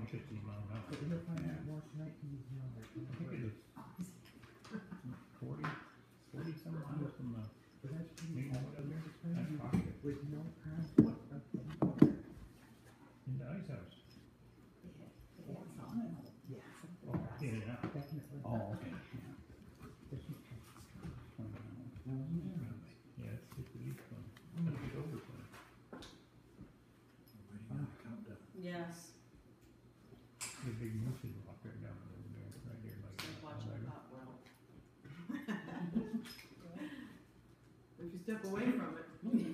50 long enough. But you'll find out more tonight when you know that. I think it is 40 some miles from the But that's pretty main road up there. That's pocket. with no conflict of In the ice house. Yeah, something Oh, in and out. definitely. Oh, okay. This is- Yeah, it's the east one. That's the over one. Yes, The big moose rock right down there, right there, like. just watching the pop world. If you step away from it.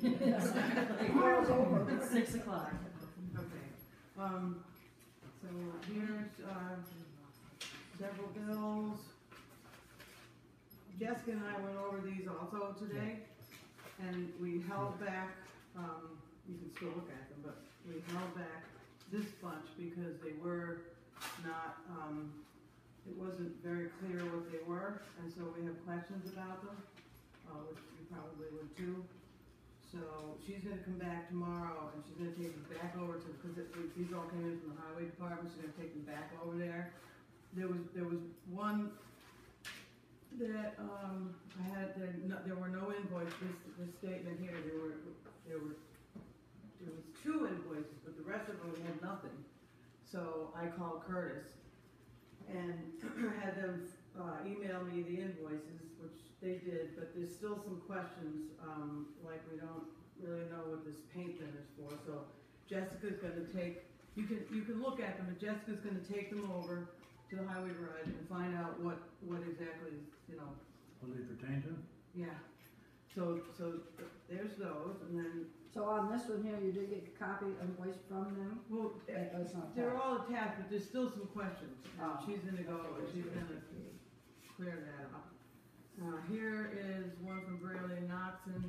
It's 6 o'clock. Okay, so here's, several bills. Jessica and I went over these also today, and we held back, you can still look at them, but we held back this bunch because they were not, it wasn't very clear what they were, and so we have questions about them, which you probably would too. So she's gonna come back tomorrow and she's gonna take them back over to, because these all came in from the highway department, she's gonna take them back over there. There was one that, I had, there were no invoices, this statement here, there was 2 invoices, but the rest of them had nothing. So I called Curtis and had them, email me the invoices, which they did, but there's still some questions, like we don't really know what this paint thinner is for, so Jessica's gonna take, you can look at them, but Jessica's gonna take them over to the highway garage and find out what exactly, you know, What they pertain to? yeah. So there's those, and then, So on this one here, you did get a copy invoice from them? well, That's not they're that. all attached, but there's still some questions, and Oh. she's gonna go, and she's gonna clear that up. Here is one from Brayley and Knoxon,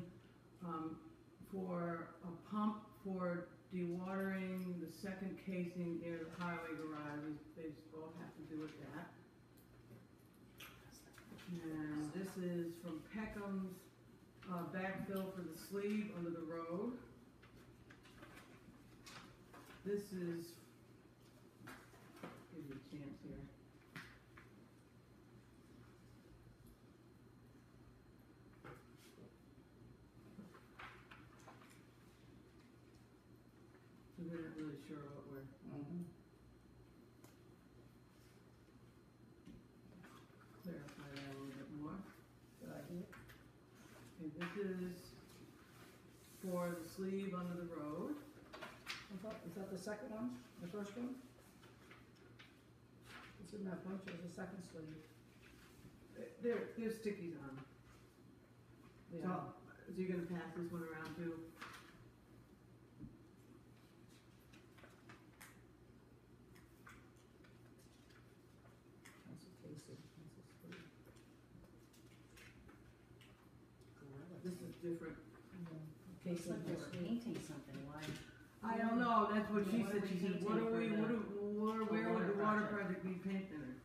for a pump for dewatering the second casing near the highway garage. They both have to do with that. And this is from Peckham's, backfill for the sleeve under the road. This is, give you a chance here. So we're not really sure what we're, Mhm. clarify that a little bit more. Good idea. Okay, this is for the sleeve under the road. Is that the second one, the first one? It's in that bunch, there's a second sleeve. There's stickies on them. Yeah. So you're gonna pass this one around too? That's a casing, that's a sleeve. This is different. Looks Casing, like they that's were sleeve. painting something, why? I don't know, that's what she What said, are she we said, painting what are for we, the where would water the water project? project be paint thinner?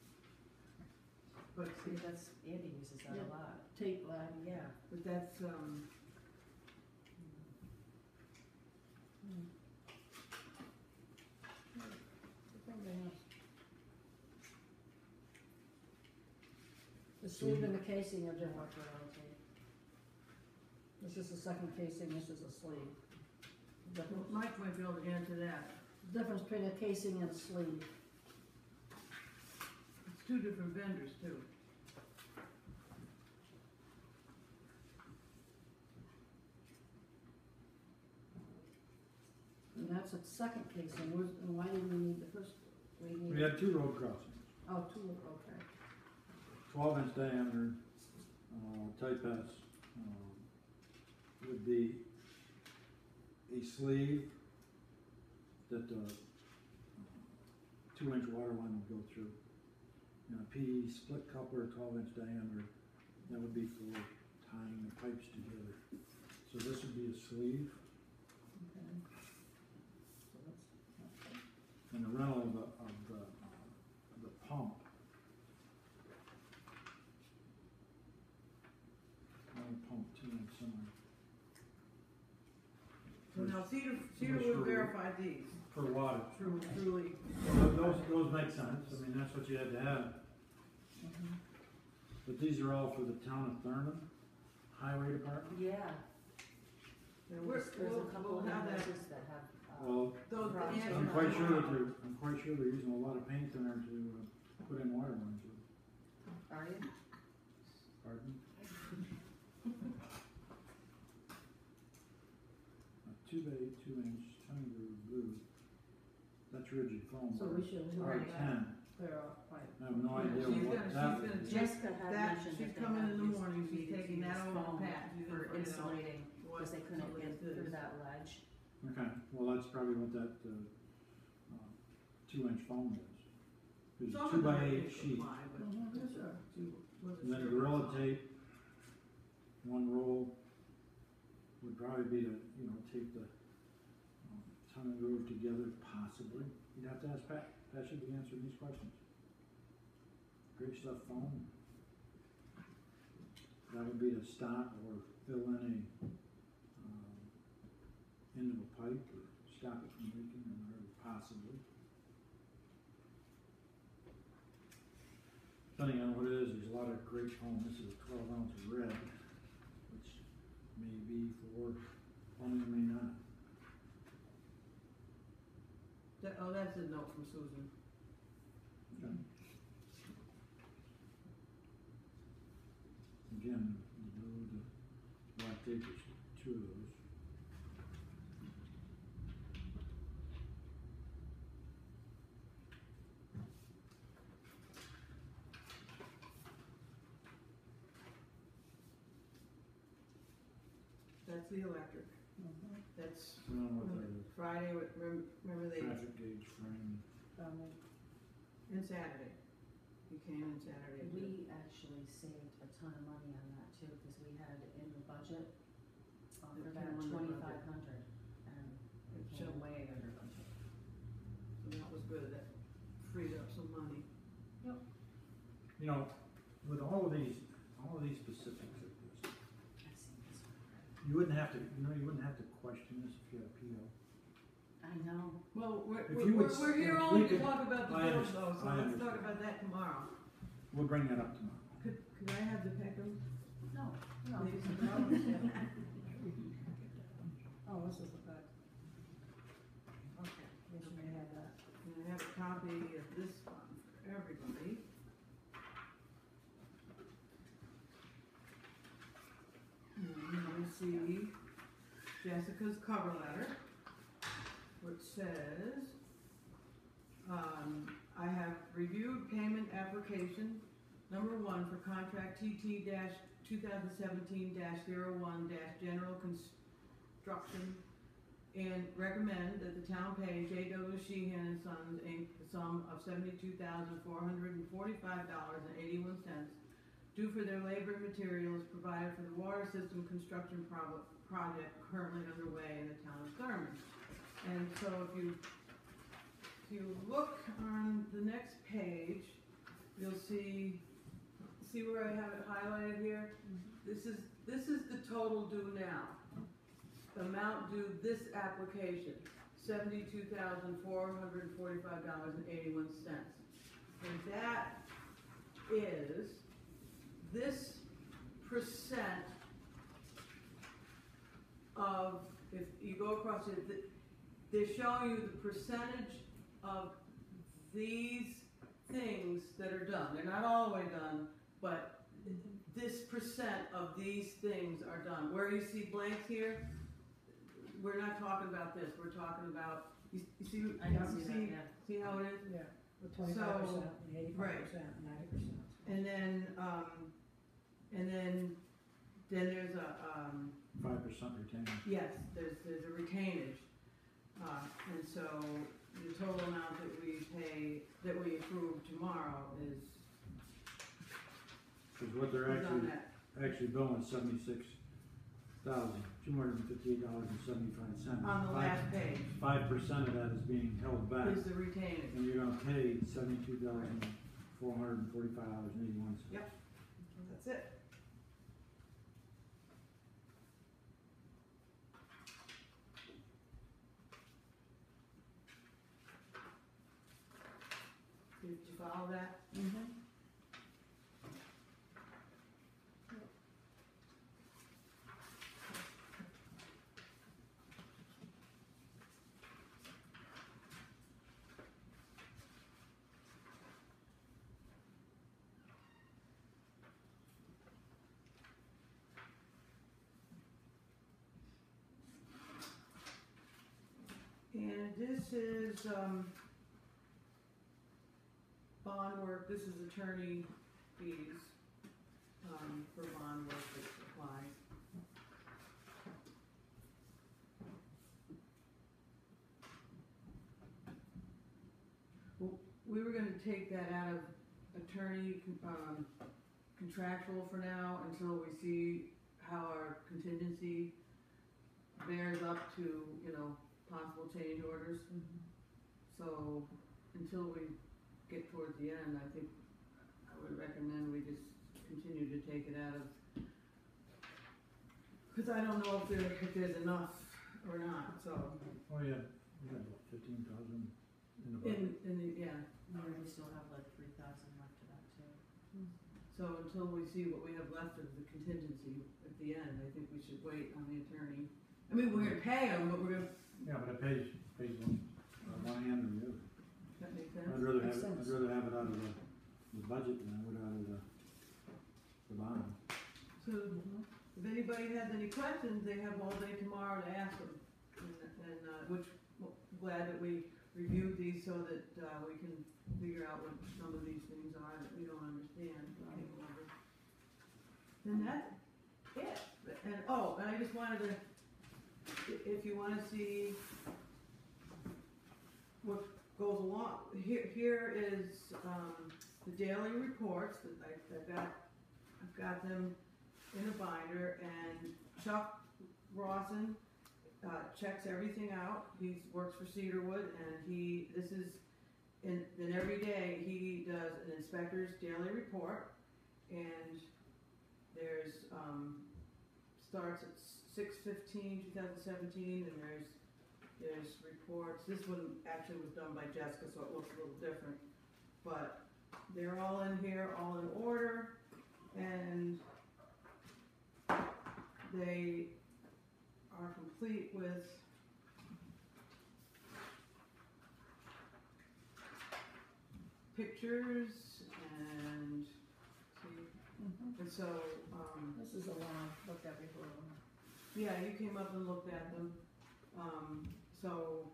But See, that's, Andy uses that Yeah. a lot. Tape lag. Yeah. But that's, The sleeve and the casing are different. This is the second casing, this is a sleeve. Difference, Mike might be able to answer that. difference between a casing and a sleeve. It's 2 different vendors too. And that's a second casing, and why didn't we need the first? We had 2 road crossings, Oh, two, okay. 12-inch diameter, type S, would be a sleeve that the 2-inch water line would go through. And a PE split coupler, 12-inch diameter, that would be for tying the pipes together. So this would be a sleeve, Okay. So that's, and the rental of the pump. Another pump too, and somewhere. So now Cedar would verify these. per water. truly. Those make sense, I mean, that's what you had to have. Mhm. But these are all for the town of Thurman Highway Department? Yeah, We're- there's a couple of we'll have that. houses that have, Well, Those, the I'm answer I'm is quite sure that tomorrow. I'm quite sure they're using a lot of paint thinner to put in water lines with. are you? Pardon? A 2x8, 2-inch tongue groove blue. That's rigid foam. So we should Or hurry up, 10. clear off pipe. I have no idea She's what gonna- that she's would gonna be. Jessica had That, mentioned she's that they coming in have the used, morning, she's needed to taking use that over to foam Pat. She's for gonna find out insulating, what because they couldn't some of get this through is. that ledge. Okay, well, that's probably what that, 2-inch foam is. There's a Some of 2 them by I 8 think sheet. apply, but Mhm. she wasn't And then sure Gorilla about some. Tape, one roll would probably be to, tape the tongue and groove together, possibly. You'd have to ask Pat. Pat should be answering these questions. Great stuff, foam. That would be to stop or fill in end of a pipe or stop it from leaking or whatever, possibly. Depending on what it is, there's a lot of great foam. This is a 12-ounce red, which may be for plumbing, may not. That's a note from Susan. Okay. Again, the blue, the black tape, there's 2 of those. That's the electric. Mhm. That's I don't know what that is. Friday, remember they, Traffic gauge frame. and Saturday. He came in Saturday. too. We actually saved a ton of money on that too, because we had in the budget, for It that came under budget. 2,500, and it So- came way under budget. So that was good, that freed up some money. With all of these specifics like this, I've seen this one. you wouldn't have to, you wouldn't have to question this if you had a PO. I know, Well, If you would we're here if only we to could- talk about the I bills understand, though, so I let's understand. talk about that tomorrow. We'll bring that up tomorrow. Could I have the Peckham, no, no. please? Oh, this is the back. Okay, yes, you may have that. And I have a copy of this one for everybody. And you see Jessica's cover letter, which says, I have reviewed payment application number 1 for contract TT-2017-01- general construction and recommend that the town pay J.W. Sheehan and Sons, Inc., the sum of $72,445.81 due for their labor and materials provided for the water system construction project currently underway in the town of Thurman. And so if you look on the next page, you'll see where I have it highlighted here? This is the total due now. The amount due this application, $72,445.81. And that is this percent of, if you go across it, they're showing you the percentage of these things that are done. They're not all the way done, but this percent of these things are done. Where you see blanks here, we're not talking about this, we're talking about, you see, I can see that, yeah. see how it is? Yeah, the 25%, the 85%, 90%. And then there's a, 5% retained. yes, there's a retainage. And so the total amount that we pay, that we approve tomorrow is Because what they're on actually that, billing is $76,258.75. on the last page 5% of that is being held back, is the retainage. and you're gonna pay $72,445.81. That's it. Did you follow that? Mm-hmm. And this is, bond work, this is attorney fees, for bond work that applies. Well, we were gonna take that out of attorney, contractual for now until we see how our contingency bears up to, you know, possible change orders. So, until we get towards the end, I think I would recommend we just continue to take it out of, cause I don't know if there's enough or not, so, Oh, yeah, we got about 15,000 in the budget. yeah. We still have like 3,000 left of that too. So until we see what we have left of the contingency at the end, I think we should wait on the attorney. I mean, we're gonna pay them, but we're gonna, Yeah, but it pays one hand or the other. does that make sense? I'd rather Makes have, sense. I'd rather have it out of the budget than I would out of the bond. So, if anybody has any questions, they have all day tomorrow to ask them. And, which, well, glad that we reviewed these so that, we can figure out what some of these things are that we don't understand. And that's it. And, oh, and I just wanted to, if you wanna see what goes along, here is, the daily reports that I've got them in a binder, and Chuck Rawson, checks everything out. He works for Cedarwood, and this is, and then every day he does an inspector's daily report, and there's, starts at 6/15/2017, and there's reports. This one actually was done by Jessica, so it looks a little different, but they're all in here, all in order, and they are complete with pictures and, see, and so, This is the one I looked at before. yeah, you came up and looked at them, so.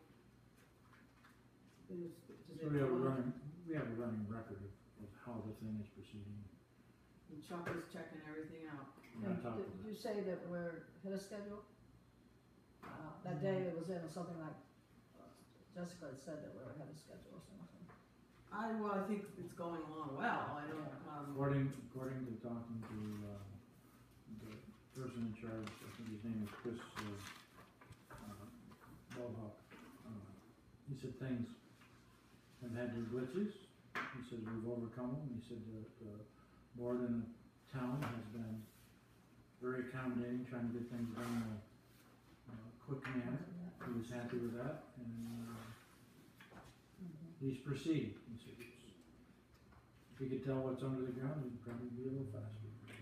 So we have a running record of how the thing is proceeding. And Chuck is checking everything out. And on top of Did that, you say that we're ahead of schedule? That day it was in something like, Jessica had said that we're ahead of schedule or something. I think it's going along well, I don't, according to talking to, the person in charge, I think his name is Chris, Bobhawk, he said things have had their glitches. He says we've overcome them. He said the board and the town has been very accommodating, trying to get things done in a quick manner. He was happy with that, and he's proceeding. He said if he could tell what's under the ground, he'd probably be a little faster.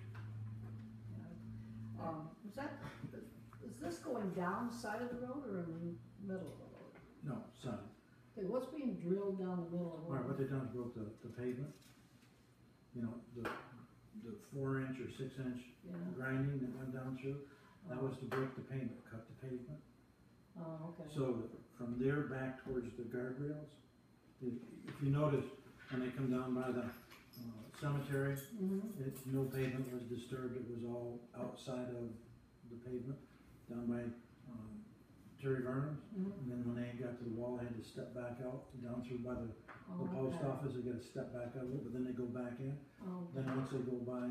Is this going down the side of the road or in the middle of the road? No, son. Okay, what's being drilled down the middle of the All right, what road? they done is broke the pavement. You know, the 4-inch or 6-inch Yeah, grinding that went down through, that was to break the pavement, cut the pavement. oh, okay. So from there back towards the guardrails, if you notice, when they come down by the cemetery, no pavement was disturbed, it was all outside of the pavement, down by Terry Vernon's. And then when they got to the wall, they had to step back out, down through by the post office, they gotta step back out a little, but then they go back in. Then once they go by,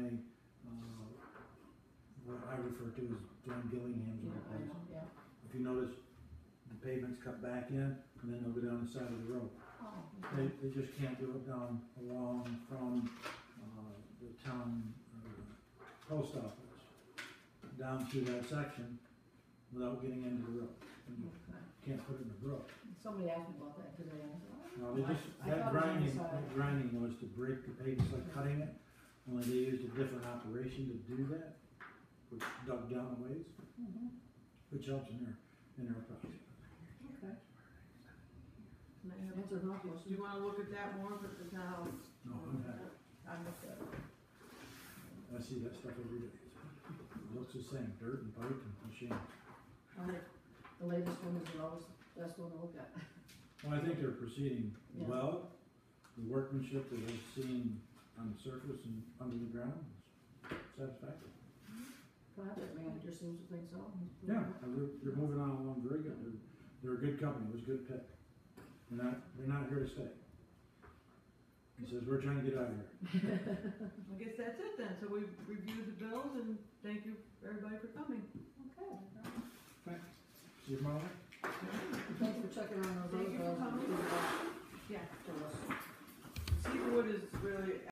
what I refer to as John Gillingham's old place. Yeah, If you notice, the pavement's cut back in, and then they'll go down the side of the road. oh, They just can't do it down along from, the town, post office, down through that section without getting into the road. And you okay. can't put it in the brook. Somebody asked me about that today, I said, Now, They I- just, I that thought it was grinding, inside. that grinding was to break the paint, it's like cutting it, only they used a different operation to do that, which dug down a ways, Mhm. which helps in their project. Okay, And I have- answered my Do question. you wanna look at that more, but it's not how it's. No, I'm happy. I looked at it. I see that stuff every day. It looks the same, dirt and pipe and machine. I think the latest one is always the best one to look at. Well, I think they're proceeding Yeah. well. The workmanship that I've seen on the surface and under the ground is satisfactory. Project manager seems to think so. Yeah, they're moving on along very good. They're a good company, it was a good pick. They're not here to stay. He says, we're trying to get out of here. I guess that's it then, so we've reviewed the bills and thank you everybody for coming. Okay. Thanks. See you tomorrow? Thanks for checking on those Thank you other for bills. coming. Yeah. Cedarwood is really